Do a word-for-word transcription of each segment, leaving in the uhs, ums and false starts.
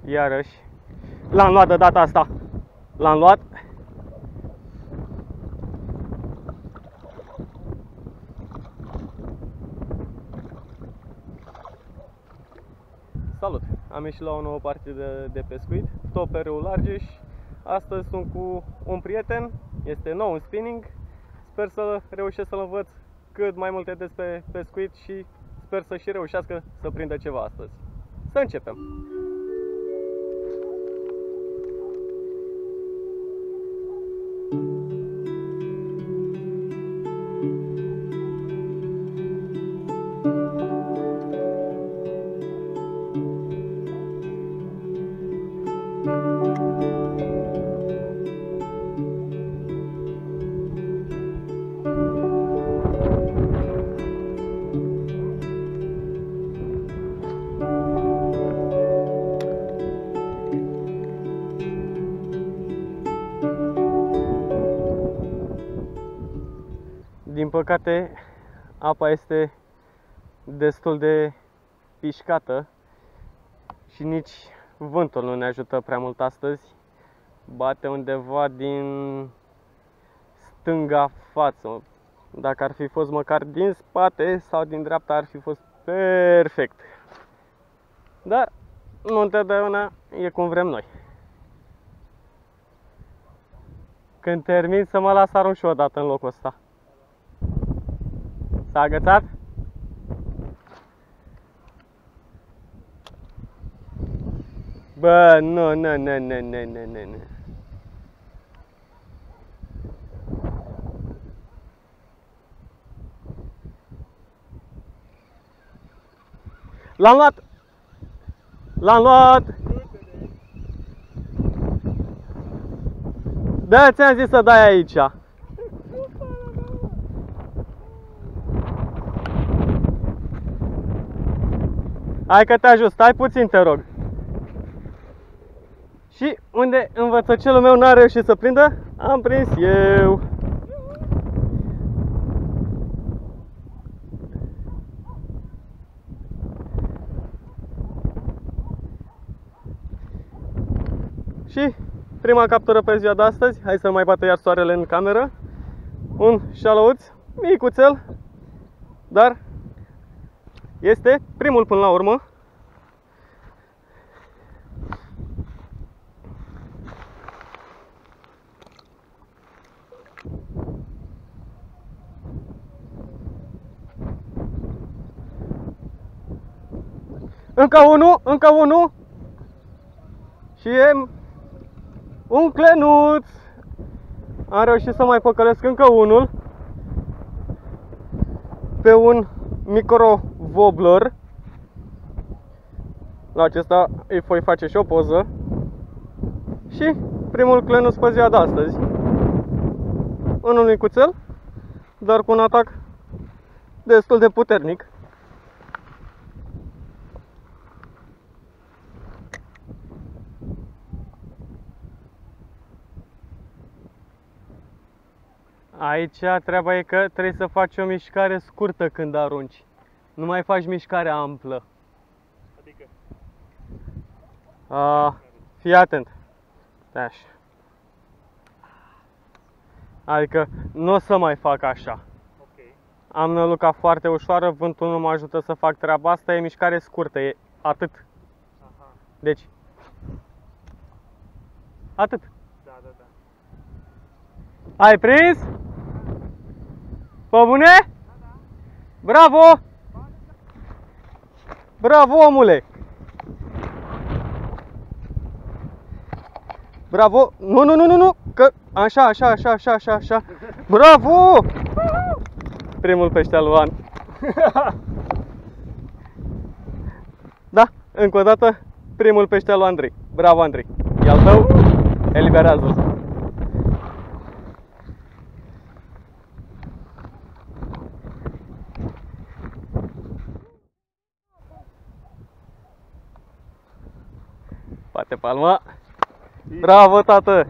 Iarăși. L-am luat de data asta. L-am luat. Salut! Am ieșit la o nouă parte de, de pescuit, tot pe râul Argeș. Astăzi sunt cu un prieten, este nou în spinning. Sper să reușesc să-l învăț cât mai multe despre pescuit și sper să și reușească să prindă ceva astăzi. Să începem! Din păcate, apa este destul de pișcată și nici vântul nu ne ajută prea mult astăzi. Bate undeva din stânga față. Dacă ar fi fost măcar din spate sau din dreapta, ar fi fost perfect. Dar nu întotdeauna e cum vrem noi. Când termin să mă las arunc și o dată în locul ăsta. S-a agățat? Bă, nu, nu, nu, nu, nu, nu, nu, nu. L-am luat! L-am luat! Da, ți-am zis să dai aici. Hai că te ajut, stai puțin, te rog. Și unde învățăcelul meu n-a reușit să prindă, am prins eu. Și prima captură pe ziua de astăzi, hai să mai bată iar soarele în cameră. Un șalăuț, micuțel, dar este primul până la urmă. Încă unul, încă unul. Și e un clenuț. Am reușit să mai păcălesc încă unul pe un micro wobbler. La acesta îi voi face și o poză. Și primul clenuț pe ziua de astăzi. Unul micuțel, dar cu un atac destul de puternic. Aici treaba e că trebuie să faci o mișcare scurtă când arunci. Nu mai faci mișcare amplă. Adică? A, fii atent. Așa. Adică nu o să mai fac așa. Okay. Am năluca foarte ușoară, vântul nu mă ajută să fac treaba asta, e mișcare scurtă, e atât. Aha. Deci, atât. Da, da, da. Ai prins? Pe bune? Da, da. Bravo! Bravo, omule! Bravo! Nu, nu, nu, nu, nu! Că așa, așa, așa, așa, așa, așa. Bravo! Primul pește al lui An. Da, încă o dată, primul pește al lui Andrei. Bravo, Andrei! E al tău, eliberează-l. Bate palma. Bravo, tată!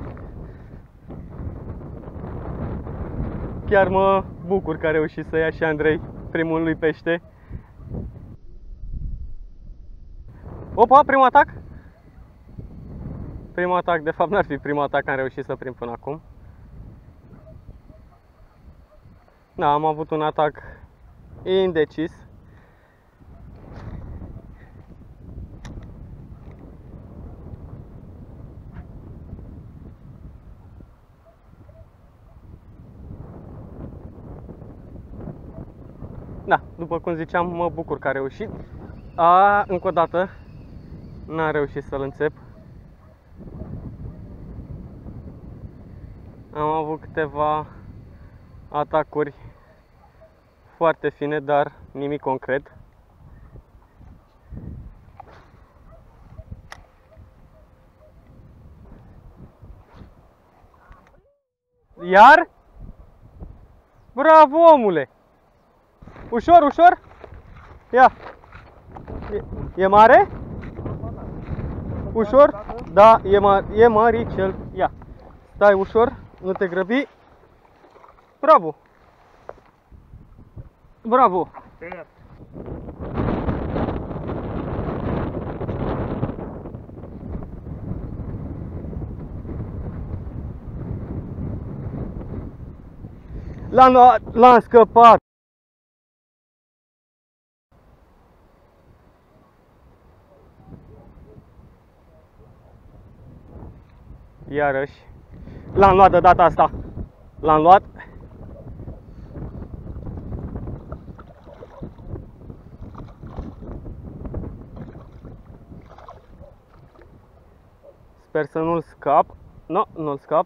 Chiar mă bucur că a reușit să ia și Andrei primul lui pește. Opa, primul atac. Primul atac, de fapt n-ar fi primul atac că am reușit să prind până acum. Da, am avut un atac indecis. Da, după cum ziceam, mă bucur că a reușit. A, încă o dată, n-am reușit să-l înțep. Am avut câteva atacuri foarte fine, dar nimic concret. Iar? Bravo, omule! Ușor, ușor! Ia! E, e mare? Ușor? Da, e, ma e maricel. Ia! Stai ușor, nu te grăbi. Bravo! Bravo! L-am luat, l-am scăpat! Iarăși. L-am luat de data asta. L-am luat. Sper să nu-l scap. Nu, nu-l scap.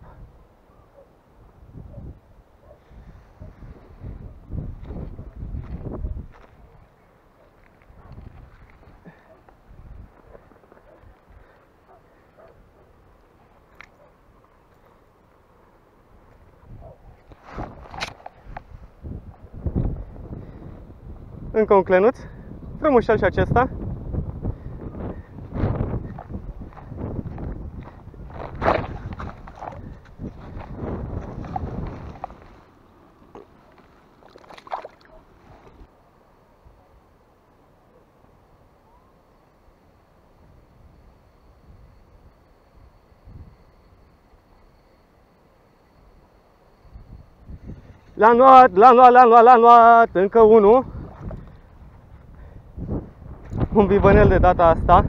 Încă un clenuț, frumușel și acesta. L-am luat, l-am luat, l-am luat, l-am luat, încă unul. Un bibănel de data asta.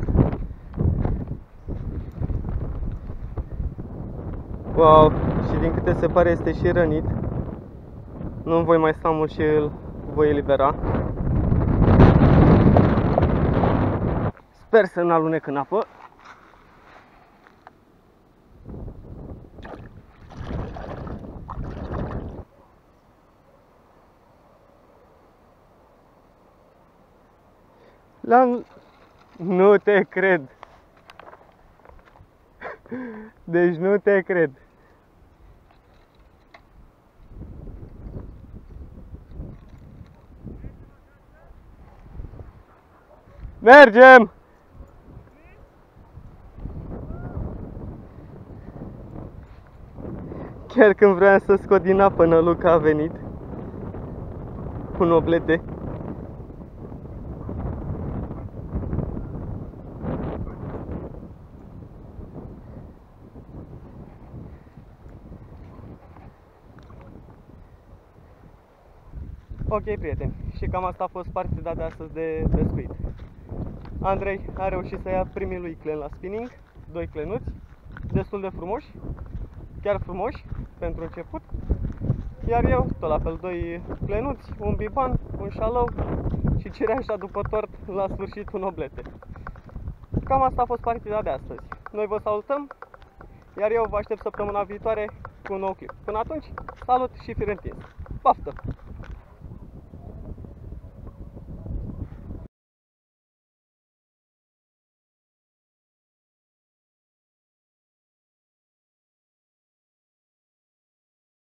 Wow, și din câte se pare este și rănit. Nu voi mai sta mult și îl voi elibera. Sper să nu alunec în apă. L-am... Nu te cred. Deci nu te cred. Mergem! Chiar când vreau să scot din apă, năluca a venit cu noblete. Ok, prieteni, și cam asta a fost partida de astăzi de pescuit. Andrei a reușit să ia primii lui clen la spinning, doi clenuți, destul de frumoși, chiar frumoși pentru început. Iar eu, tot la fel, doi clenuți, un biban, un șalău și cireașa după tort, la sfârșit un oblete. Cam asta a fost partida de astăzi. Noi vă salutăm, iar eu vă aștept săptămâna viitoare cu un nou clip. Până atunci, salut și fir întins! Poftă!